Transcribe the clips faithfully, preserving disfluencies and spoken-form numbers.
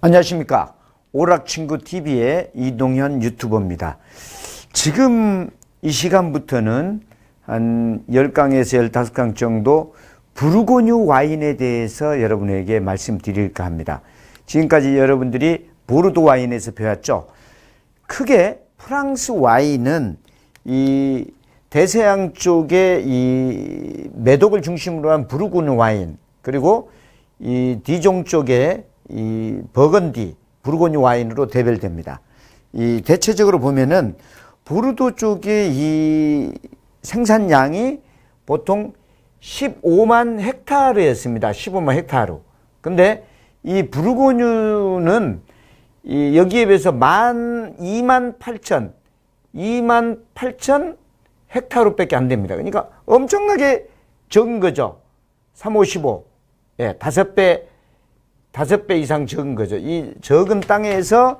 안녕하십니까. 오락친구티비의 이동현 유튜버입니다. 지금 이 시간부터는 한 십 강에서 십오 강 정도 부르고뉴 와인에 대해서 여러분에게 말씀드릴까 합니다. 지금까지 여러분들이 보르도 와인에서 배웠죠. 크게 프랑스 와인은 이 대서양 쪽에 이 메독을 중심으로 한 부르고뉴 와인, 그리고 이 디종 쪽에 이 버건디, 부르고뉴 와인으로 대별됩니다. 이 대체적으로 보면은 보르도 쪽의 이 생산량이 보통 십오만 헥타르였습니다. 십오만 헥타르. 근데 이 부르고뉴는 이 여기에 비해서 만, 이만 팔천, 이만 팔천 헥타르밖에 안 됩니다. 그러니까 엄청나게 적은 거죠. 삼, 오, 십오. 예, 다섯 배, 다섯 배 이상 적은 거죠. 이 적은 땅에서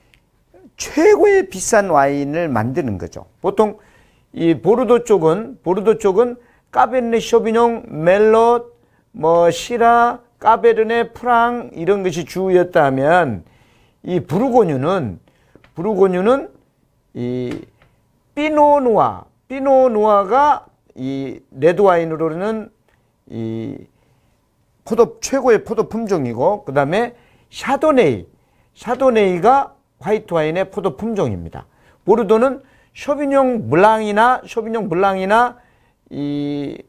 최고의 비싼 와인을 만드는 거죠. 보통 이 보르도 쪽은, 보르도 쪽은 까베르네 쇼비뇽, 멜롯, 뭐 시라, 까베르네 프랑 이런 것이 주였다면 이 부르고뉴는, 부르고뉴는 이 피노누아, 피노누아가 이 레드 와인으로는 이 포도, 최고의 포도 품종이고, 그 다음에 샤도네이, 샤도네이가 화이트 와인의 포도 품종입니다. 보르도는 쇼비뇽 블랑이나, 쇼비뇽 블랑이나, 이,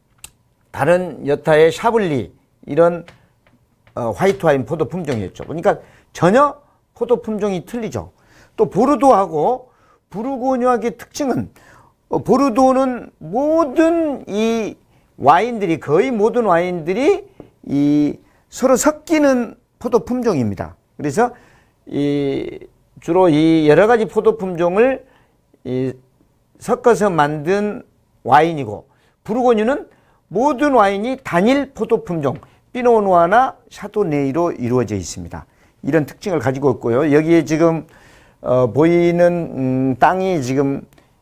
다른 여타의 샤블리, 이런, 어, 화이트 와인 포도 품종이었죠. 그러니까 전혀 포도 품종이 틀리죠. 또 보르도하고 부르고뉴하의 특징은, 어, 보르도는 모든 이 와인들이, 거의 모든 와인들이 이 서로 섞이는 포도 품종입니다. 그래서 이 주로 이 여러 가지 포도 품종을 이 섞어서 만든 와인이고, 부르고뉴는 모든 와인이 단일 포도 품종, 피노누아나 샤도네이로 이루어져 있습니다. 이런 특징을 가지고 있고요. 여기에 지금 어, 보이는 음, 땅이 지금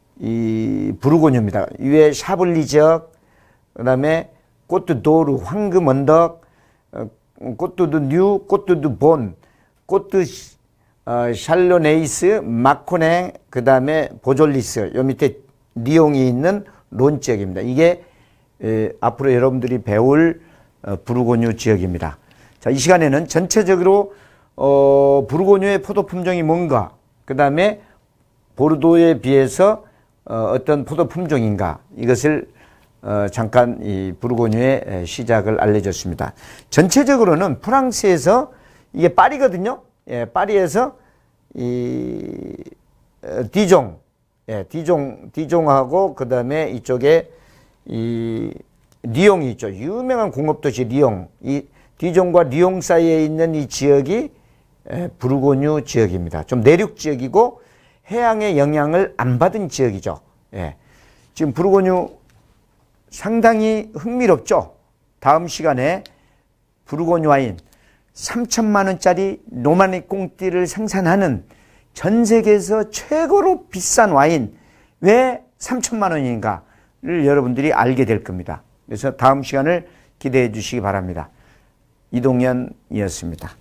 이 부르고뉴입니다. 위에 샤블리 지역, 그다음에 꼬트도르, 황금 언덕, 어, 꼬트드 뉴, 꼬트드 본, 꼬트 어, 샬로네이스, 마코네, 그 다음에 보졸리스, 요 밑에 리옹이 있는 론 지역입니다. 이게 에, 앞으로 여러분들이 배울 어, 부르고뉴 지역입니다. 자, 이 시간에는 전체적으로 어, 부르고뉴의 포도 품종이 뭔가, 그 다음에 보르도에 비해서 어, 어떤 포도 품종인가, 이것을 어, 잠깐 이 부르고뉴의 시작을 알려줬습니다. 전체적으로는 프랑스에서, 이게 파리거든요. 예, 파리에서 이 어, 디종, 예, 디종, 디종하고 그 다음에 이쪽에 이 리옹이 있죠. 유명한 공업도시 리옹. 이 디종과 리옹 사이에 있는 이 지역이 예, 부르고뉴 지역입니다. 좀 내륙 지역이고 해양의 영향을 안 받은 지역이죠. 예. 지금 부르고뉴 상당히 흥미롭죠. 다음 시간에 부르고뉴 와인 삼천만 원짜리 노마니 꽁띠를 생산하는 전 세계에서 최고로 비싼 와인, 왜 삼천만 원인가를 여러분들이 알게 될 겁니다. 그래서 다음 시간을 기대해 주시기 바랍니다. 이동현이었습니다.